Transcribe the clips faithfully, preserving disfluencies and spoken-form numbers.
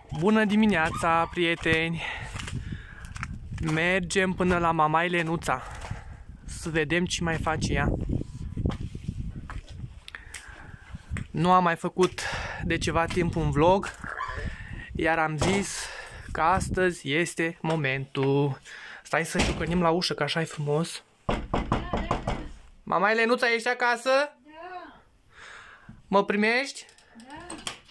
Bună dimineața, prieteni! Mergem până la mamaie Lenuța să vedem ce mai face ea. Nu am mai făcut de ceva timp un vlog, iar am zis că astăzi este momentul. Stai să ciucănim la ușă, că așa e frumos. Mamaie Lenuța, ești acasă? Da. Mă primești? Da.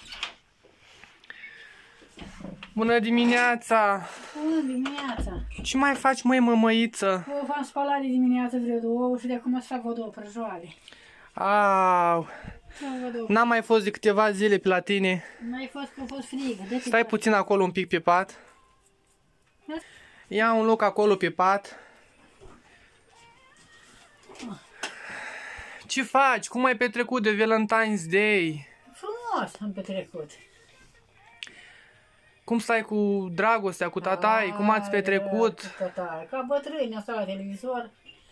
Bună dimineața! Bună dimineața! Ce mai faci, măi, mămăiță? Eu v-am spălat de dimineață vreo două și de acum să fac o două prăjoale. Au! N-am mai fost de câteva zile pe la tine. N-ai fost că a fost frig. Stai puțin acolo un pic pe pat. Ia un loc acolo pe pat. Ce faci? Cum ai petrecut de Valentine's Day? Frumos am petrecut. Cum stai cu dragostea, cu tatai? Cum ați petrecut? Cu tatai. Ca bătrâni, asta la televizor.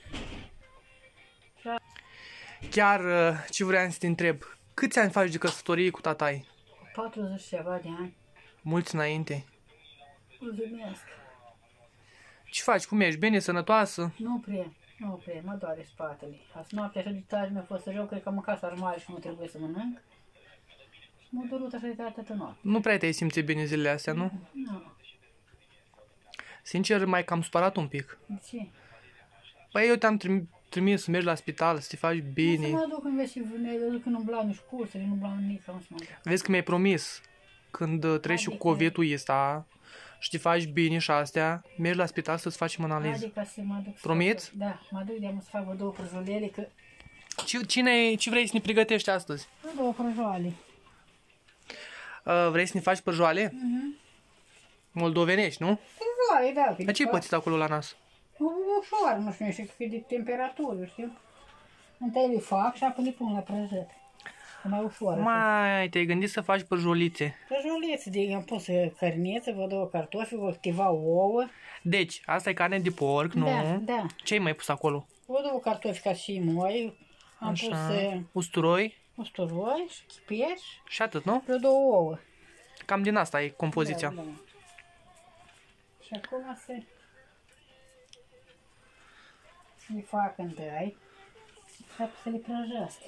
Chiar ce vreau să te întreb? Câți ani faci de căsătorie cu tatai? patruzeci ceva de ani. Mulți înainte. Mulțumesc. Ce faci? Cum ești? Bine? Sănătoasă? Nu prea. Nu prea. Mă doare spatele. Azi noaptea așa de tare mi-a fost rău. Cred că am mâncat sarmale și nu trebuie să mănânc. M-a durut așa de tare toată noaptea. Nu prea te-ai simțit bine zilele astea, nu? Nu. Sincer, mai cam supărat un pic. De ce? Păi eu te-am trim trimis să mergi la spital, să te faci bine. Nu să mă duc în vezi și ne duc în umblau nici cursuri, nu umblau nici, nu să mă duc. Vezi că mi-ai promis, când treci cu covitul ăsta și te faci bine și astea, mergi la spital să-ți facem analiză. Adică să mă duc. Promiți? Fac, da, mă duc de-am să fac o două prăjolele, că... Cine, ce vrei să ne pregătești astăzi? Două prăjoale. Uh, vrei să ne faci prăjoale? Mhm. Moldovenești, nu? Prăjoale, da. Dar ce-ai pățit acolo la nas? Ușor, nu știu, știu că de temperatură, știu? Întâi le fac și apoi le pun la prăjit. E mai ușor. Mai, te-ai gândit să faci prăjolițe. Prăjolețe, de am pus cărneță, vă două cartofi, vă câteva ouă. Deci, asta e carne de porc, nu? Da, da. Ce-ai mai pus acolo? Vă două cartofi ca și moi. Am Așa. pus uh, usturoi usturoi și chipeș. și atât, nu? Vreo două ouă. Cam din asta e compoziția. Da, da. Și acum se... le fac întâi și apoi să le prăjească.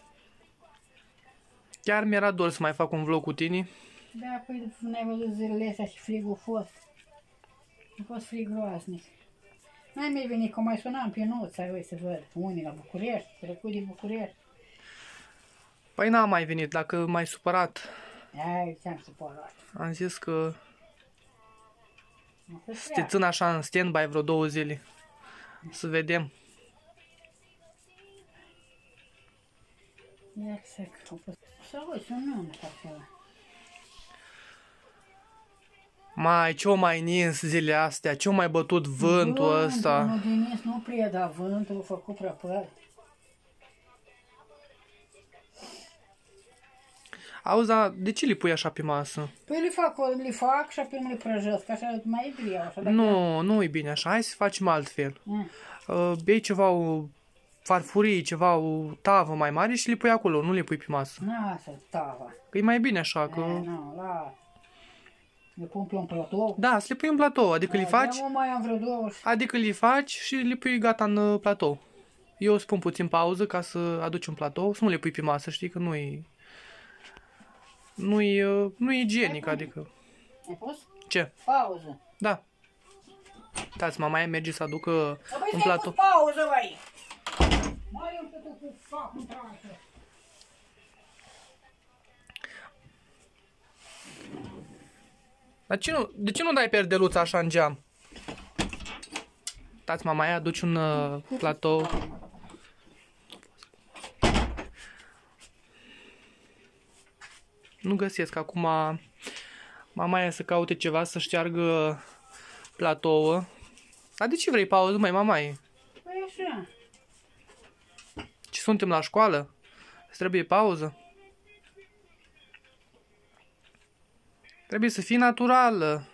Chiar mi-era dor să mai fac un vlog cu tine. Da, păi n-ai văzut zilele astea și frigul a fost. A fost frig groaznic. N-ai mai venit, că mai sunam pe Nuța, voi să văd. Unii la București, trecut din București. Păi n-am mai venit, dacă m-ai supărat. Ai, ți-am supărat. Am zis că Nu se să te treacă. țin așa în stand-by vreo două zile. Să vedem. Exact. Au pus... Să uiți, un nume ca ceva. Mai, ce-o mai nins zilele astea? Ce-o mai bătut vântul ăsta? Nu, din nu prea, dar vântul a făcut prea păr. Auzi, dar de ce le pui așa pe masă? Păi le fac, le fac și apoi le prăjesc, așa mai e greu. Așa, dacă... Nu, nu e bine așa. Hai să facem altfel. Mm. Uh, bei ceva, o farfurie, ceva, o tavă mai mare și le pui acolo, nu le pui pe masă. Lasă, tava. Că e mai bine așa, E, că... nu, lasă. Le pun pe un platou. Da, să le pui în platou, adică le faci... Da, mai am vreo două. Adică le faci și le pui gata în uh, platou. Eu spun puțin pauză ca să aduci un platou, să nu le pui pe masă, știi că nu e... Nu e, uh, nu e igienic, adică... Ai pus? Ce? Pauză. Da. Dați, mama merge să aducă Apoi un stai platou. cu pauză, băi! Mai eu pe tu cu fac în trasă. Dar ce nu, de ce nu dai perdeluța așa în geam? Dați, mama aia, aduci un uh, platou. Nu găsesc acum. Mama aia să caute ceva să șteargă platou. Dar de ce vrei pauză, mai mama aia? Păi așa. Ce suntem la școală? Îți trebuie pauză? Trebuie să fii naturală.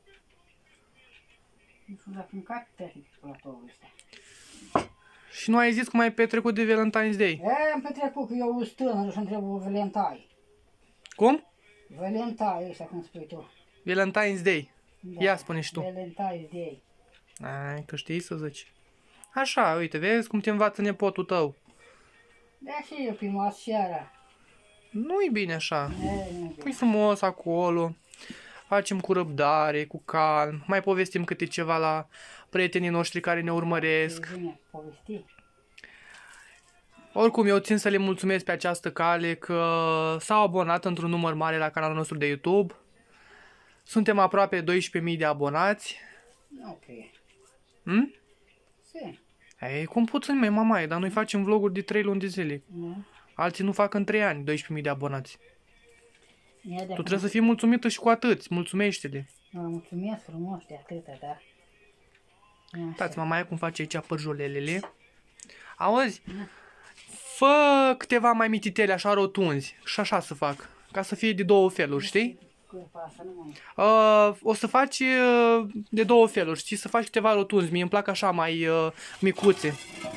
Nu știu dacă mâncat tehnic platoul ăsta. Și nu ai zis cum ai petrecut de Valentine's Day? E, am petrecut că eu sunt tânăr și-mi trebuie Valentai. Cum? Valentai ăsta, cum spui tu. Valentine's Day. Da, Ia spune și tu. Valentine's Day. Ai, că știi să zici. Așa, uite, vezi cum te învață nepotul tău. Da, și eu prima seara. Nu-i bine așa. E, nu Pui frumos acolo. Facem cu răbdare, cu calm. Mai povestim câte ceva la prietenii noștri care ne urmăresc. bine, povesti. Oricum, eu țin să le mulțumesc pe această cale că s-au abonat într-un număr mare la canalul nostru de YouTube. Suntem aproape doisprezece mii de abonați. Ok. Hm? Se. Ei, cum puțin, mai mamaie, dar noi facem vloguri de trei luni de zile. Nu? Alții nu fac în trei ani doisprezece mii de abonați. Ia de Tu trebuie să fii mulțumită și cu atât. Mulțumește-le. Mă mulțumesc frumos de atâta, da. Așa. Uitați, mamaia cum face aici părjolelele. Auzi? Fă câteva mai mititele așa rotunzi. Și așa să fac. Ca să fie de două feluri, știi? Cuipa asta nu mai... Uh, o să faci uh, de două feluri, știi? Să faci câteva rotunzi. Mie îmi plac așa mai uh, micuțe.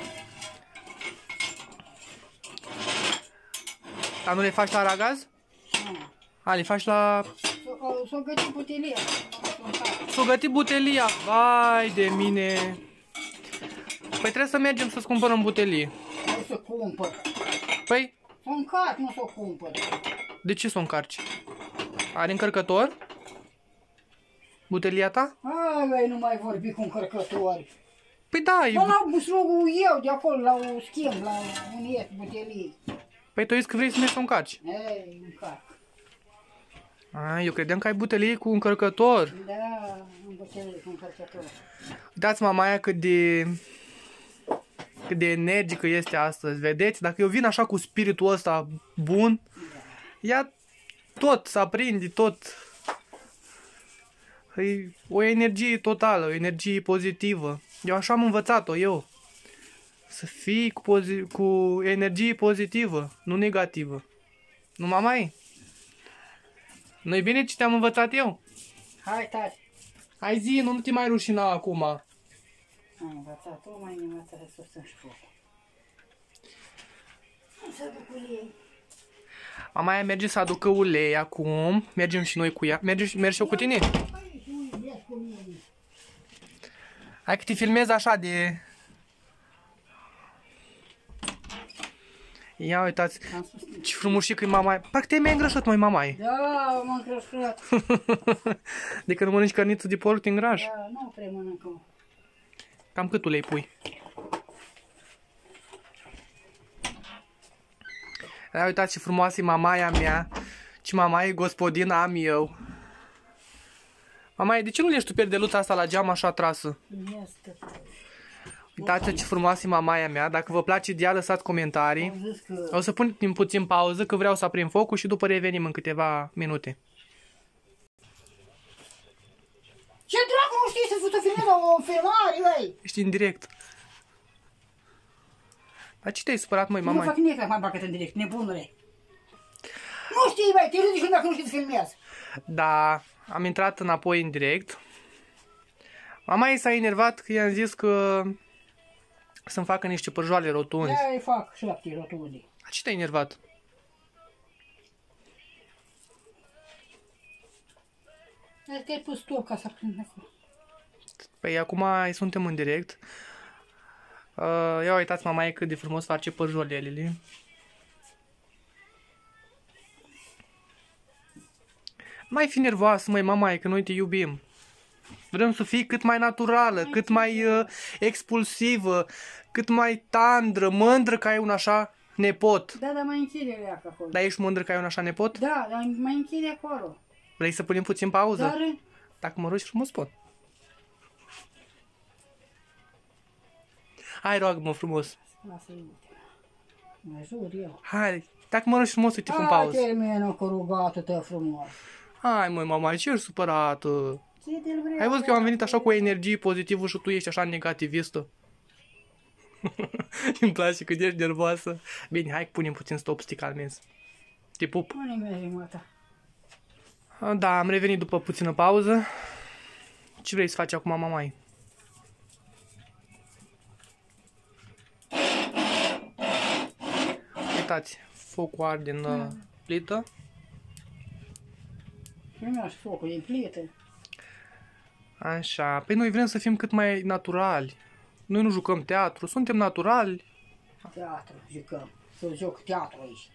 Dar nu le faci la aragaz? Nu. A, le faci la... S-o găti butelia. S-o găti butelia. Vai de mine. Păi trebuie să mergem să-ți cumpărăm butelie. Hai să cumpăr. Păi, S-o încarc, nu s-o cumpăr. de ce să o încarci? Are încărcător? Butelia ta? Ai, băi, nu mai vorbi cu încărcători. Păi da, e... Mă la buslogul eu de acolo, la o schimb, la un iet butelii. Păi tu ești că vrei să mergi să o încarci. Ei, încarc. A, eu credeam că ai butelie cu încărcător. Da, un butelie cu încărcător. Uitați mamaia cât de... cât de energică este astăzi, vedeți? Dacă eu vin așa cu spiritul ăsta bun, ea tot se aprinde, tot. E o energie totală, o energie pozitivă. Eu așa am învățat-o eu. Să fii cu, pozi- cu energie pozitivă, nu negativă. Nu, mamai? Nu-i bine ce te-am învățat eu? Hai, tati. Hai zi, nu te mai rușina acum. Am învățat, tu mai învățat să susțin și focul. Să duc ulei. Mama ea merge să aducă ulei acum. Mergem și noi cu ea. Mergi, mergi și eu cu tine? Hai că te filmez așa de... Ia uitați, ce frumușică e mama. Parcă te-ai mai îngrășat, mai mama. Da, m-am crășat. De când mănânci cărniță de porc, te îngrași. Da, nu prea mănânc. Cam cât ulei pui? Da, uitați ce frumoasă e mamaia mea. Ce mamaie gospodină am eu. Mamaie, de ce nu lești tu perdeluța asta la geam așa trasă? Este. Uitați ce frumoasă e mamaia mea. Dacă vă place de ea, lăsați comentarii. Am zis că... O să pun timp puțin pauză, că vreau să aprind focul și după revenim în câteva minute. Ce dracu nu știi să filmezi o filmare, băi? Ești în direct. Dar ce te-ai supărat, măi, Nu mamaie? fac nimic acum bagă în direct, nebunule. Nu știi, băi, te ridici dacă nu știi să filmezi. Da, am intrat înapoi în direct. Mama ei s-a enervat că i-am zis că să-mi facă niște părjoale rotunzi. Da, îi fac șapte rotunde. A, ce te-ai enervat? Dar te-ai pus stop ca să prind acolo. Păi acum suntem în direct. Uh, ia uitați, mama, e cât de frumos face părjolelele. Mai fi nervoasă, măi, mama, că noi te iubim. Vrem să fii cât mai naturală, cât mai uh, expulsivă, cât mai tandră, mândră că ai un așa nepot. Da, dar mai închide leacă acolo. Dar ești mândră că ai un așa nepot? Da, dar mai închide acolo. Vrei să punem puțin pauză? Dar... Dacă mă rogi frumos, pot. Hai, roagă-mă frumos. Lasă-i uite. Mă jur eu. Hai, dacă mă rogi frumos, uite, pun Hai, pauză. termină cu rugatul tău frumos. Hai, măi, mama, ce ești supărată? Ce-l vrei? Ai văzut că eu am venit așa cu o energie pozitivă și tu ești așa negativistă? Îmi place cât ești nervoasă. Bine, hai că punem puțin stop, să te calmezi. Te pup. Unde mergi, măta? Da, am revenit după puțină pauză. Ce vrei să faci acum, mamai? Uitați, focul arde în uh, plită. primea și focul din plită. Așa, păi noi vrem să fim cât mai naturali. Noi nu jucăm teatru, suntem naturali. Teatru, jucăm. Să joc teatru aici.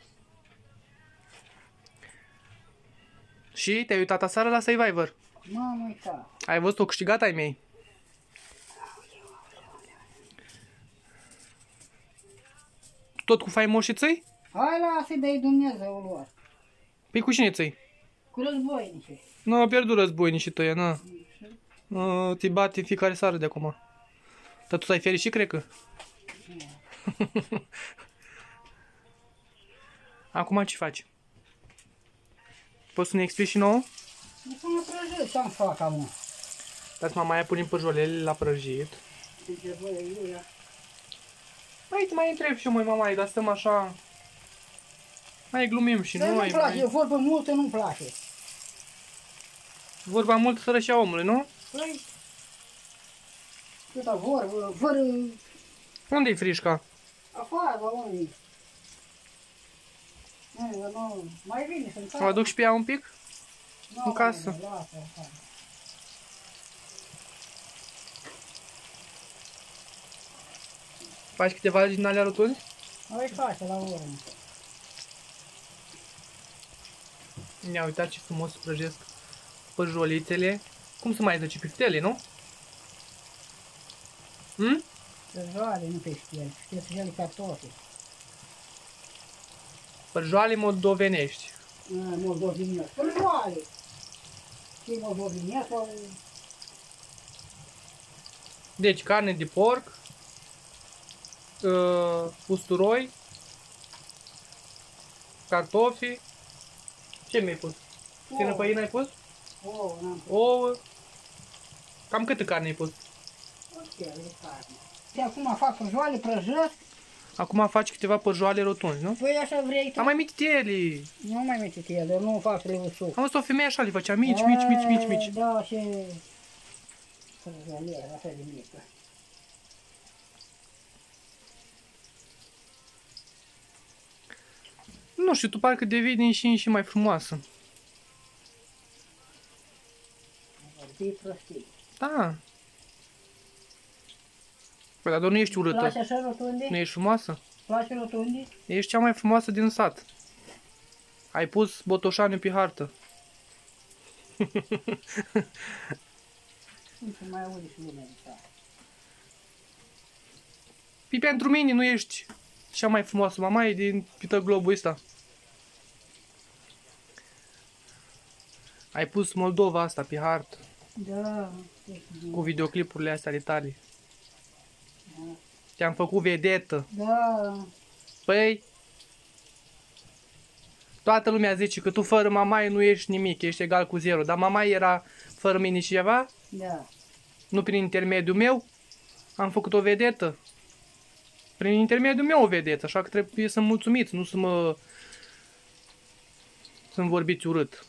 Și te-ai uitat aseară la Survivor? M-am uitat. Ai văzut-o câștigat ai mei? Tot cu faimoșii țăi? Hai lasă-i de Dumnezeu lor. Păi cu cine țăi? Cu războinice. Nu, au pierdut războinicii tăi, na. Nu, te bate în fiecare seară de acum. Dar tu ai fericit, cred că? Acum ce faci? Poți să ne explici și nouă? Nu până prăjit ce-am fac acum. Dați mama aia punem păjolele la prăjit. Ce voie ea. Mai te mai întreb și eu, măi, mama, dar stăm așa... Mai glumim și Dar noi. nu-mi place, mai... eu vorbă multă nu-mi place. Vorba mult sărășea omului, nu? Păi, câta vorbă, fără Unde-i frișca? afară, unde nu, nu, mai bine să-mi Mă aduc și pe ea un pic? nu, în casă. Nu, lasă, lasă. Faci câteva din alea rotunde? Mai face la urmă. Ia uitați ce frumos prăjesc păjolițele. Cum se mai zice? Piftele, nu? Hm? Păjoale, nu peștele, peștele cartofi. Păjoale moldovenești. Moldovinesc. Păjoale! Ce moldovinesc sau... Deci carne de porc, uh, usturoi, cartofi. Ce mi-ai pus? Țină păină ai pus? Ouă, n-am pus. Ouă. Cam câtă carne ai pus? O stelă de carne. Și acum fac păjoale, prăjesc. Acum faci câteva păjoale rotunzi, nu? Păi așa vrei tu? Am mai mititeli. Nu mai mici ele, nu fac leusuc. Am văzut o femeie așa, le făcea mici, mici, mici, mici, mici. Da, și... Păjoale, așa de mică. Nu știu, tu parcă devii din și în și mai frumoasă. Vorbi prostii. Da. Păi, dar doar nu ești urâtă. Place așa rotunde? Nu ești frumoasă? Place rotunde? Ești cea mai frumoasă din sat. Ai pus Botoșaniu pe hartă. Nu se mai aude și lumea de țară. Păi pentru mine nu ești cea mai frumoasă. Mama e din pită globul ăsta. Ai pus Moldova asta pe hartă. Da. Cu videoclipurile astea ale tale. Da. Te-am făcut vedetă. Da. Păi, toată lumea zice că tu fără mamaie nu ești nimic, ești egal cu zero. Dar mamaie era fără mine ceva, Da. nu prin intermediul meu, am făcut o vedetă. Prin intermediul meu o vedetă, așa că trebuie să-mi mulțumiți, nu să mă... să-mi vorbiți urât.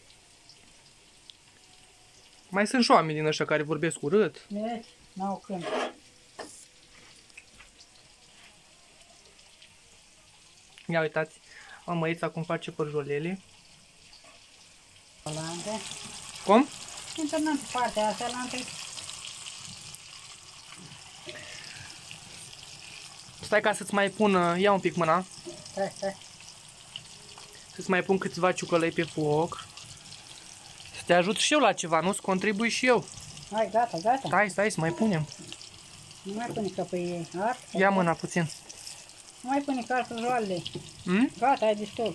Mai sunt și oameni din ăștia care vorbesc urât. Deci, n-au când. Ia uitați, mămăița cum face părjolele. Lante. Cum? Întâlnăm partea asta, lante. Stai ca să-ți mai pun, ia un pic mâna, Stai, stai. să-ți mai pun câțiva ciucălăi pe foc. Să te ajut și eu la ceva, nu? Să contribui și eu. Hai, gata, gata. Stai, stai, să mai punem. Nu mai pune ca pe ei. Art. Ia mâna puțin. Nu mai pune ca păjoalele. Hmm? Gata, ai destul.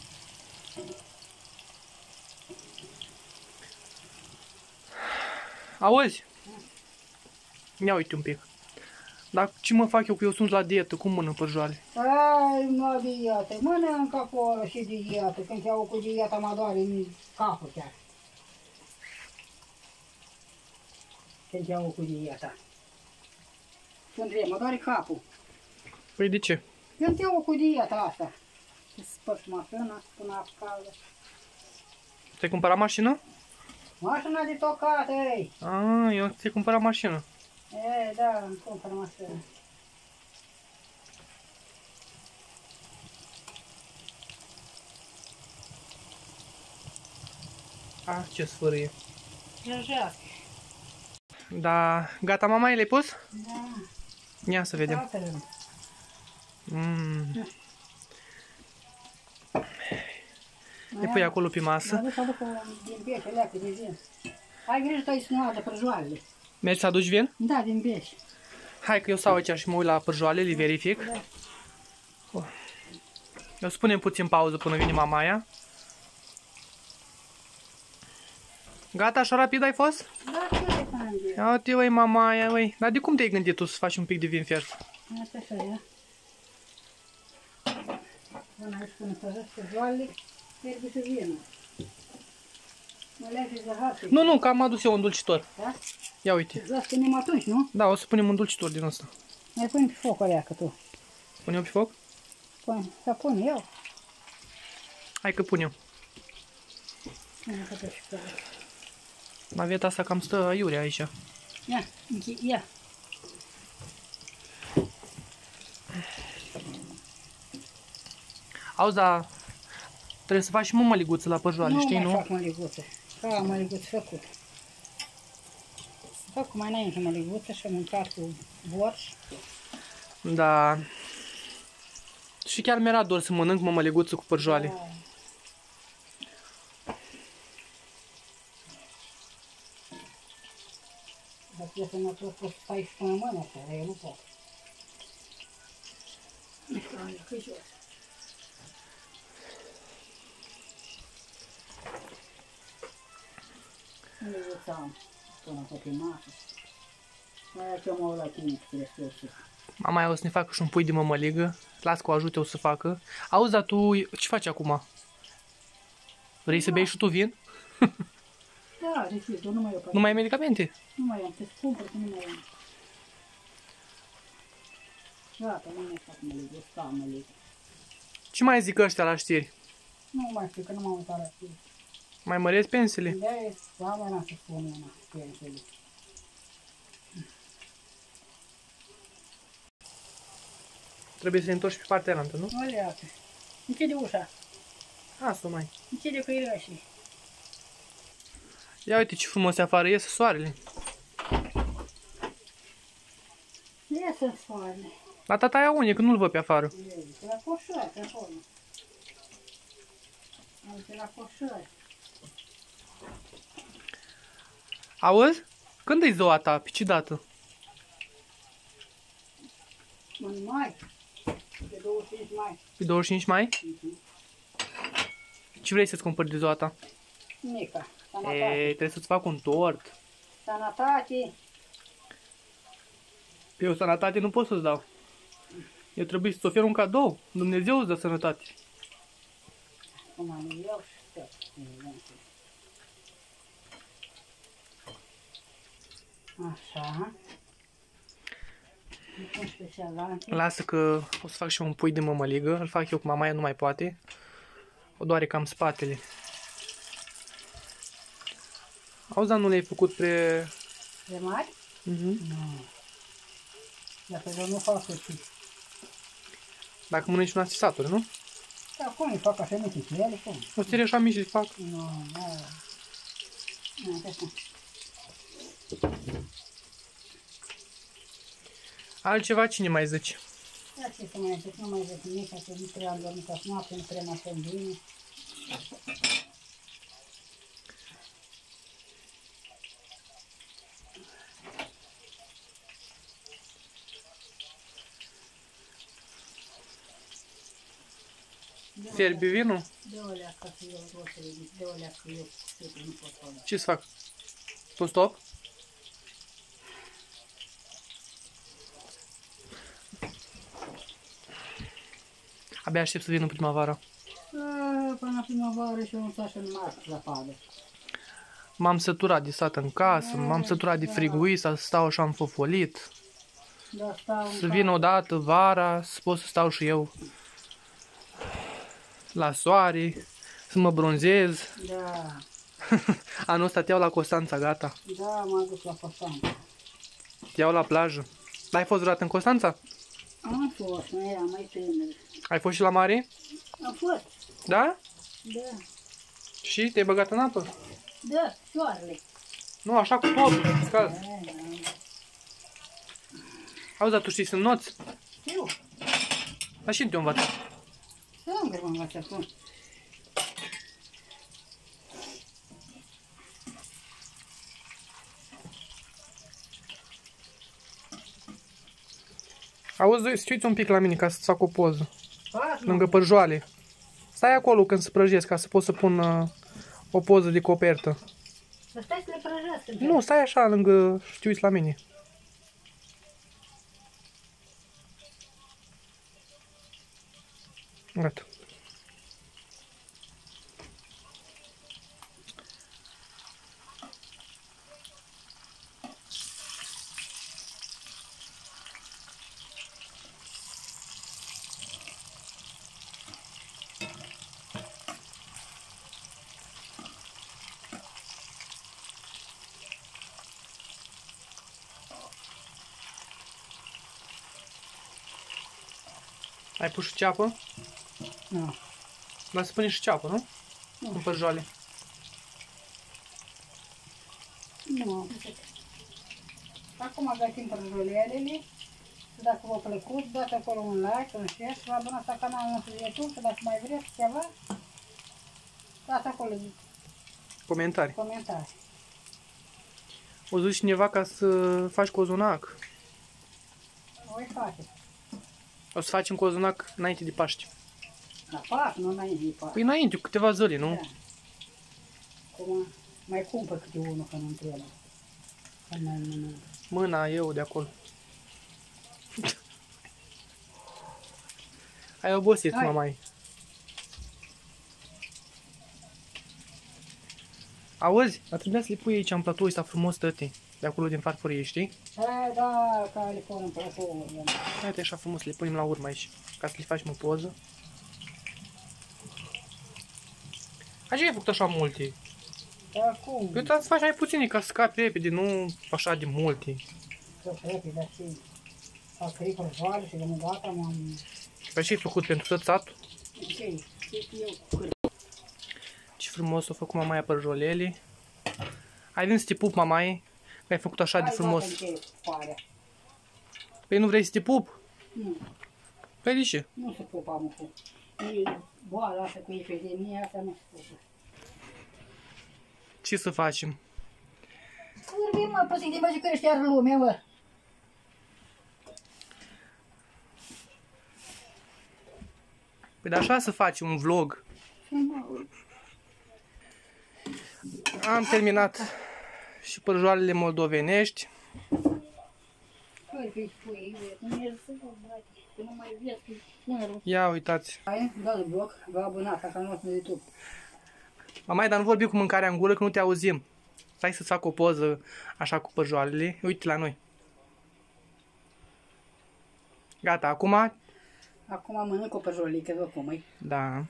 Auzi? Ia uite un pic. Dar ce mă fac eu că eu sunt la dietă? Cum mănânc păjoale? Ai, mă, dietă. Mănânc acolo și de dietă. Când te iau cu dieta, mă doare în capul chiar. Când te iau cu dieta. Când vrei, mă doare capul. Păi de ce? Când te iau cu dieta asta. Să spărgi mașina, până apă caldă. Ți-ai cumpărat mașină? Mașina de tocat, ei. Ah, eu ți-ai cumpărat mașină. E, da, îmi cumpăr mașină. Ah, ce sfârâie. Jăjească. Da, gata, mama, le-ai pus? Da. Ia să vedem. Altă rând. Mm. Le pui acolo pe masă. Mă duc să aduc o din beșe, leacă de vin. Ai grijă că aici să nu ardă prăjoarele. Mergi să aduci vin? Da, din beșe. Hai că eu stau aici și mă uit la pârjoale, le verific. Da. Oh. Eu spunem puțin pauză până vine mamaia. Gata, așa rapid ai fost? Da, ce te gândi? Ia uite, uai, mamaia, uai. Dar de cum te-ai gândit tu să faci un pic de vin fiert? Asta așa e. Până aici până să răscă joale, trebuie să vină. Mă lege zahăr. Nu, nu, că am adus eu un dulcitor. Da? Ia uite. Da, spunem atunci, nu? Da, o să punem un dulcitor din ăsta. Mai pune pe foc alea că tu. Pun eu pe foc? Pune, să pun eu. Hai că pun eu. Pune că și pe Naveta asta cam stă aiurea aici. Ia, închi, ia. Auzi, dar trebuie să faci și mămăliguță la păjoale, știi, Nu nu? mai fac măliguță. Ca măliguță făcut. Fac mai înainte măliguță și am mâncat cu borș. Da. Și chiar mi-era dor să mănânc mămăliguță cu păjoale. Da. Dar trebuie să mă tot să stai și până mâine așa, dar eu nu pot. Că jos. Măliguță am până pe masă. Mai eu mă uit la tine, că trebuie să eu sus. Mama o să ne facă și un pui de mămăligă. Las că o ajute eu să facă. Auzi, dar tu ce faci acum? Vrei să bei și tu vin? Da, deci, eu nu mai eu. Nu mai ai medicamente? Nu mai am, te scumpăr că nu mai am. Gata, nu mai fac măligă, stau măligă. Ce mai zic ăștia la știri? Nu mai știu, că nu m-am uitat la știri. Mai măresc pensiile? De-aia, da, mai n-am să spun una, pensele. Trebuie să ne întorci pe partea alaltă, nu? Nu leacă. Închide ușa. Asta mai. Închide cu ileașii. Ia uite ce frumos afară iese soarele. Iese soarele. La tata aia unde, că nu-l văd pe afară. Uite, la coșări, pe acolo. Uite, la coșări. Auzi? Când e ziua ta? Pe ce dată? În mai. Pe douăzeci și cinci mai. Pe douăzeci și cinci mai? Ce vrei să-ți cumpări de ziua ta? Mica. Ei, Sănătate. trebuie să-ți fac un tort. Sănătate. Pe eu sănătate nu pot să-ți dau. Eu trebuie să-ți ofer un cadou. Dumnezeu îți dă sănătate. Cum am eu și tot. Așa. Nu pun special la anti. Lasă că o să fac și eu un pui de mămăligă. Îl fac eu cu mama, ea nu mai poate. O doare cam spatele. Auzi, dar nu le-ai făcut pre... De mari? Mhm. Nu. Dacă eu nu fac și. Dacă mănânci un asisaturi, nu? Dar cum îi fac așa mici cu ele? Cum? O să ține așa mici și fac. Nu, nu. Nu, așa. Altceva cine mai zice? Ia ce să mai zic, nu mai zic nimic, că nu prea am dormit azi noapte, nu prea mă sunt bine. Fierbi vinul? De o leacă să eu roșele, de o leacă eu să nu pot să o Ce să fac? Tu stop? Abia aștept să vină primăvara. Până primăvară și eu nu să în marți la padă. M-am săturat de stat în casă, m-am săturat de friguit, să stau așa înfofolit. Da, stau Să vină odată vara, să pot să stau și eu la soare, să mă bronzez. Da, Anul ăsta te iau la Constanța, gata. da, m-am dus la Constanța. Te iau la plajă. Ai fost vreodată în Constanța? Am fost, nu eram mai tânăr. Ai fost și la mare? Am fost, Da? da. Și te-ai băgat în apă? Da, soarele. Nu, așa cu totul, cald. Da, da. Auzi, dar tu știi să înnoți? Eu, Dar și te învață. singur mă învăț acum. Auzi, stai un pic la mine ca să-ți fac o poză. Fac, Lângă părjoale. Stai acolo când se prăjesc ca să pot să pun uh, o poză de copertă. să stai să le prăjesc. Nu, stai așa lângă și te uiți la mine. Gata. Ai pus și ceapă? Nu. Dar să pune și ceapă, nu? Nu. În părjoale. Nu. Acum gătim prăjolelele. Și dacă v-a plăcut, dați acolo un like, un share și vă abonați la canalul nostru de YouTube. Și dacă mai vreți ceva, dați acolo Comentarii. comentarii. O zis cineva ca să faci cozonac. Voi face. O să facem cozonac înainte de Paște. La Paști, nu înainte de Paști. Păi înainte, cu câteva zile, nu? Da. Acum mai cumpăr câte unul că nu trebuie. Că mai mănânc. Mâna eu de acolo. Ai obosit, Hai. mama. Auzi? Dar trebuia să le pui aici în platou ăsta frumos, tăti. De acolo din farfurie, știi? E, da, ca le pun în platou. Uite așa frumos, le punem la urmă aici. Ca să le facem o poză. Așa ai făcut așa multe. Acum, Eu trebuie să faci mai puține ca să scapi repede, nu așa de multe. să repede, dar ce? Fac trei prăjoale și de nu gata, m-am... Păi ce ai făcut pentru tot satul? Ce? Ce eu cu cât? Ce frumos a făcut mamaia părjolele. Ai venit să te pup, mamaie, că ai făcut așa de frumos. Hai, gata, pare. Păi nu vrei să te pup? Nu, Păi de ce? nu se pupa, mă, cu... E boala asta cu epidemia asta, nu se pupă. Ce să facem? Vorbim, mă, poți să-i băgi crește iar lumea, mă. Păi de așa să faci un vlog. Am terminat și părjoalele moldovenești. Păi, că-i spui, nu e să vă, brate, că nu mai vezi, că nu e rău. Ia uitați. Hai, dați bloc, vă abonați la canalul nostru de YouTube. Mamaie, dar nu vorbi cu mâncarea în gură că nu te auzim. Stai să-ți fac o poză așa cu părjoalele. Uite la noi. Gata, acum? Acum mănânc o părjolică, vă cum e. Da.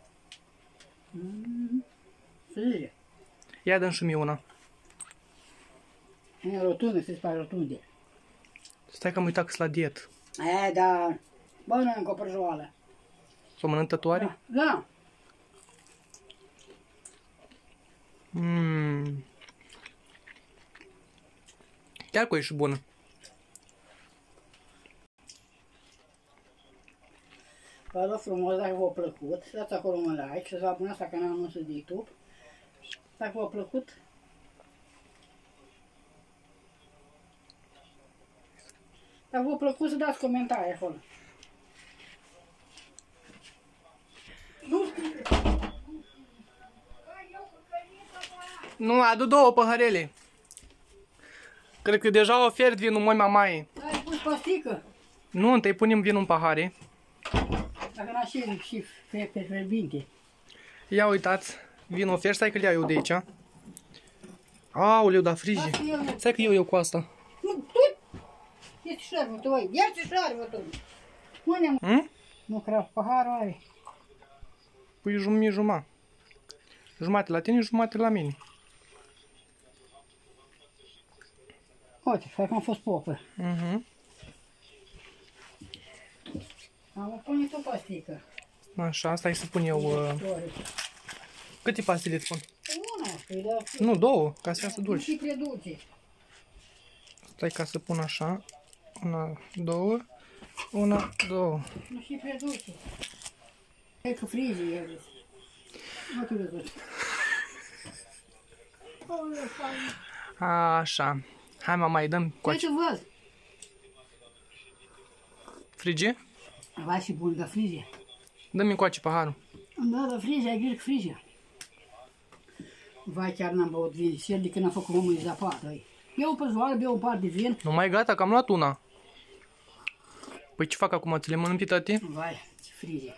Mm, Sâge. Ia dă-mi și mie una. E rotundă, se spune rotunde. Stai că am uitat că-s la dietă. E, da, mănânc o prăjoală. S-o mănânc tătoare? Da, da. Mmm. Chiar că e și bună. Vă rog frumos, dacă v-a plăcut, dați acolo un like și să vă abonați la canalul nostru de YouTube. Dacă v-a plăcut, dacă v-a plăcut să dați comentarii acolo. Nu, adu două păhărele. Cred că deja ofert vinul moi mamaie. Ai pus pastică? Nu, întâi punem vinul în pahare. Dacă n-aș și, și pe, pe fierbinte. Ia uitați, vin ofert, stai că le iau eu de aici. Aoleu, da frige. Lasă eu. Stai că eu eu cu asta. Nu, tu! Este șarvă, tu ai. Ia-ți șarvă, tu! Nu ne-am... Hm? Nu, că paharul are. Păi jumătate, jumătate. Jumătate la tine, jumătate la mine. Uite, hai că am fost popă. Mhm. Am pune tu pastică. Așa, stai să pun eu... Uh... Câte pastile îți pun? Una. păi da. Nu, două, ca să iasă Nu dulce. și preduce. Stai ca să pun așa. Una, două. Una, două. Nu și preduce. E că frizi, el zice. Nu te văzut. Așa. Hai, mama, îi dăm Ce coace. să văd? Frige? Vai și bun, da frige. Dă-mi coace paharul. Da, da frige, ai grijă că frige. Vai, chiar n-am băut vin. Și el de când am făcut omul zapat, ăi. Eu pe zoală, beau un par de vin. Nu mai gata, că am luat una. Păi ce fac acum? Ți le mănânc, tati? Vai, ce frige.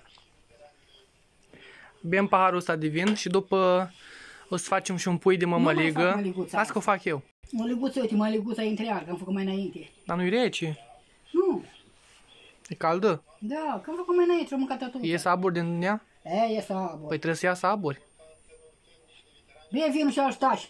Bem paharul ăsta de vin și după o să facem și un pui de mămăligă. Nu mai fac măliguța Las că o fac eu. Măliguță, uite, măliguța e întreagă, am făcut mai înainte. Dar nu-i rece. Nu, E caldă. da, că am făcut mai înainte, am mâncat atunci. E sabor din ea? E, e sabor. Păi trebuie să ia sabori. Bine vinul și aștași.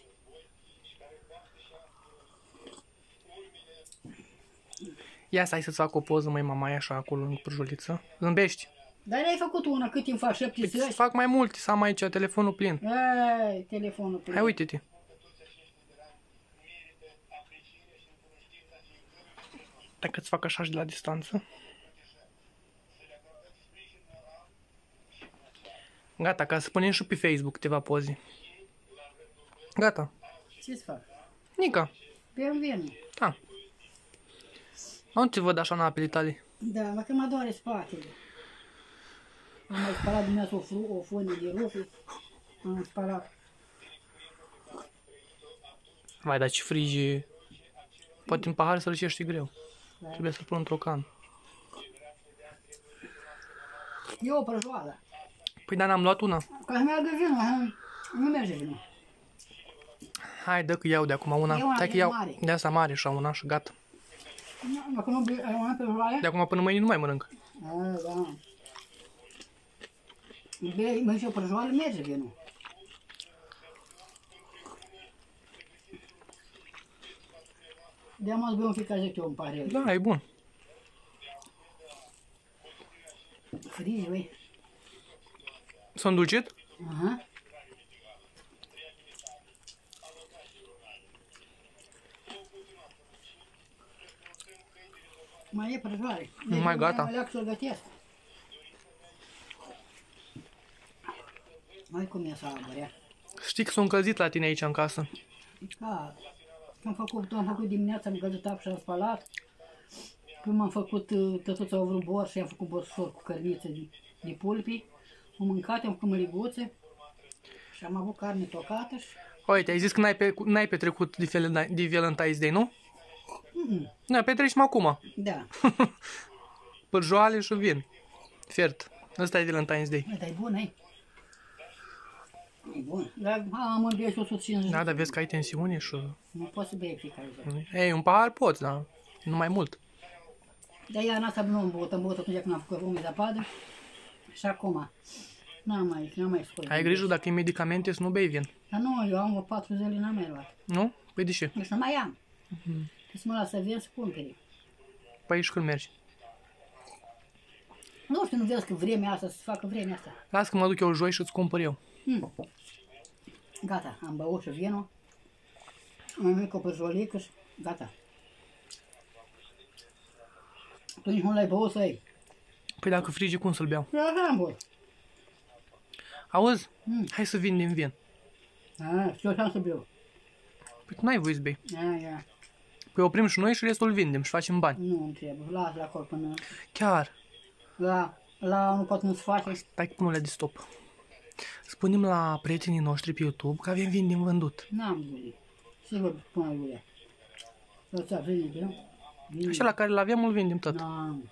Ia să hai să-ți fac o poză, măi, mama, așa, acolo, în prăjuliță. Zâmbești. Dar ai făcut una, cât timp faci? șapte Păi zile? îți fac mai multe, să am aici telefonul plin. Ei, telefonul plin. Hai, uite-te. Dacă îți fac așa și de la distanță. Gata, ca să punem și pe Facebook câteva poze. Gata. Ce-ți fac? Nica. Bem vinul. Da. Nu te văd așa în apele tale. Da, mă că mă doare spatele. Am mai spălat dimineața o, fru, o fonie de rufe. Am spălat. Vai, dar ce frigi. Poate în pahar să răcești greu. Da. Trebuie să-l pun într-o cană. E o prăjoală. Păi, dar n-am luat una. Ca să meargă vinul, ha? Nu merge vinul. Hai, dă că iau de acum una. E una, Hai că e iau mare. de asta mare și una și gata. Dacă nu ai una prăjoală? De acum până mâine nu mai mănânc. A, da. Bei, mă, și o prăjoală merge vinul. De-am azi bea un fiecare zece un pahar. Da, e bun. Frige, băi. S-a îndulcit? Aha. Mai e prăjoare. Nu mai gata. Mai leac să-l gătesc. Mai cum e saborea. Știi că s-a încălzit la tine aici în casă. Da. Am făcut, am făcut dimineața, am gătit apă și am spălat. Când m-am făcut, tătuța a vrut borș și am făcut borșor cu cărniță de, de pulpi. Am mâncat, am făcut măliguțe. Și am avut carne tocată și... Uite, ai zis că n-ai, pe, n-ai petrecut de, Valentine- de Valentine's Day, nu? Mm-mm. Nu, petrecem acum. Da. Pârjoale și vin. Fiert. Ăsta e Valentine's Day. Bă, dar e bun, ei? E bun. Dar am îmbie și o sută cincizeci. Da, dar vezi că ai tensiune și... Nu poți să bei fiecare zi. Ei, un pahar poți, dar nu mai mult. Dar ea în asta nu am băut, am băut atunci când am făcut rumii zapadă. Și acum. N-am mai, n-am mai scos. Ai grijă dacă e medicamente să nu bei vin. Dar nu, eu am o patru zile, n-am mai luat. Nu? Păi de ce? Deci nu mai am. Mm-hmm. Să mă las să vin să cumpere. Păi și când mergi? Nu știu, nu vezi că vremea asta, să facă vremea asta. Las că mă duc eu joi și îți cumpăr eu. Hmm. Gata, am băut și vinul. Am mic o păjolică și gata. Tu nici nu l-ai băut să ai. Păi dacă frige, cum să-l beau? Eu așa am băut. Auzi? Hmm. Hai să vin din vin. A, și eu așa am să beau. Păi tu n-ai voie să bei. A, ia. Păi oprim și noi și restul îl vindem și facem bani. Nu îmi trebuie, las la acolo până... Chiar. La, la nu poate nu-ți face. Stai că pun de stop. Spunem la prietenii noștri pe YouTube că avem vin din vândut. N-am gândit. Sigur până lui. Să-ți avem de nu? Așa la care îl avem, îl vindem tot. N-am.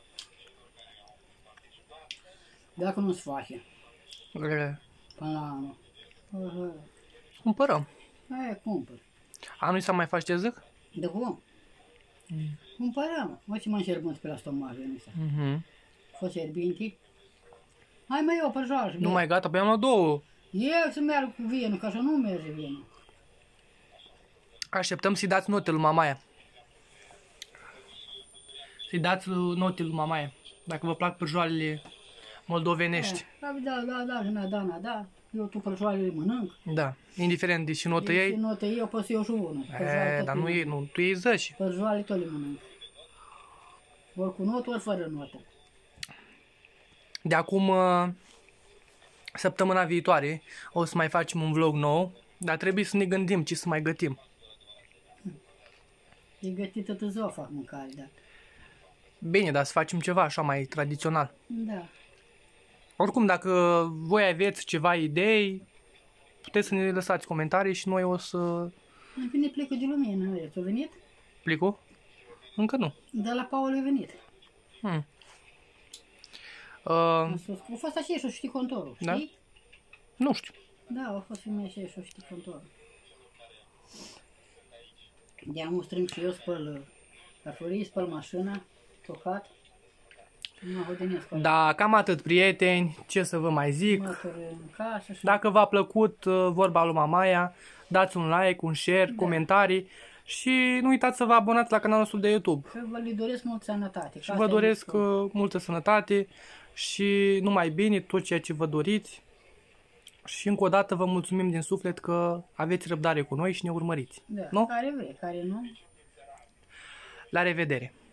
Dacă nu-ți face. Gră. Până la anul. Uh, Cumpărăm. Aia cumpăr. Anul să mai faci ce zic? De cum? Mm. Cumpărăm. Mă, ce mă înșerbânt pe la stomac, nu știu. Mhm. Fost ierbinti. Hai mai eu pe joaș. Nu mai gata, pe am la două. Eu să merg cu vinul, că așa nu merge vinul. Așteptăm să-i dați note lui Mamaia. Să-i dați note lui Mamaia. Dacă vă plac pârjoalele moldovenești. Da, da, da, da, și mea Dana, da. Eu tu părjoale le mănânc. Da. Indiferent de ce notă Și iei. notă eu pot să iau și unul. E, dar nu, e, nu, tu iei zece. Părjoale tot le mănânc. Ori cu notă, ori fără notă. De acum, uh, săptămâna viitoare, o să mai facem un vlog nou, dar trebuie să ne gândim ce să mai gătim. E gătit atât ziua fac mâncare, da. Bine, dar să facem ceva așa mai tradițional. Da. Oricum, dacă voi aveți ceva idei, puteți să ne lăsați comentarii și noi o să... Mai bine plecă de lumină, nu e? Tu venit? Plicul? Încă nu. De la Paul a venit. Hmm. Uh, A fost așa și știi contorul, Da? știi? nu știu. Da, a fost femeia așa și știi contorul. De-am strâng și eu spăl farfurii, spăl mașina, tocat. Mă hodinesc. Da, cam atât, prieteni, ce să vă mai zic. Măsuri în casă și... Dacă v-a plăcut uh, vorba lui Mamaia, dați un like, un share, Da. comentarii și nu uitați să vă abonați la canalul nostru de YouTube. Și vă le doresc multă sănătate. Și vă doresc uh, multă sănătate și numai bine, tot ceea ce vă doriți. Și încă o dată vă mulțumim din suflet că aveți răbdare cu noi și ne urmăriți. Da, Nu? care vrei, care nu. La revedere!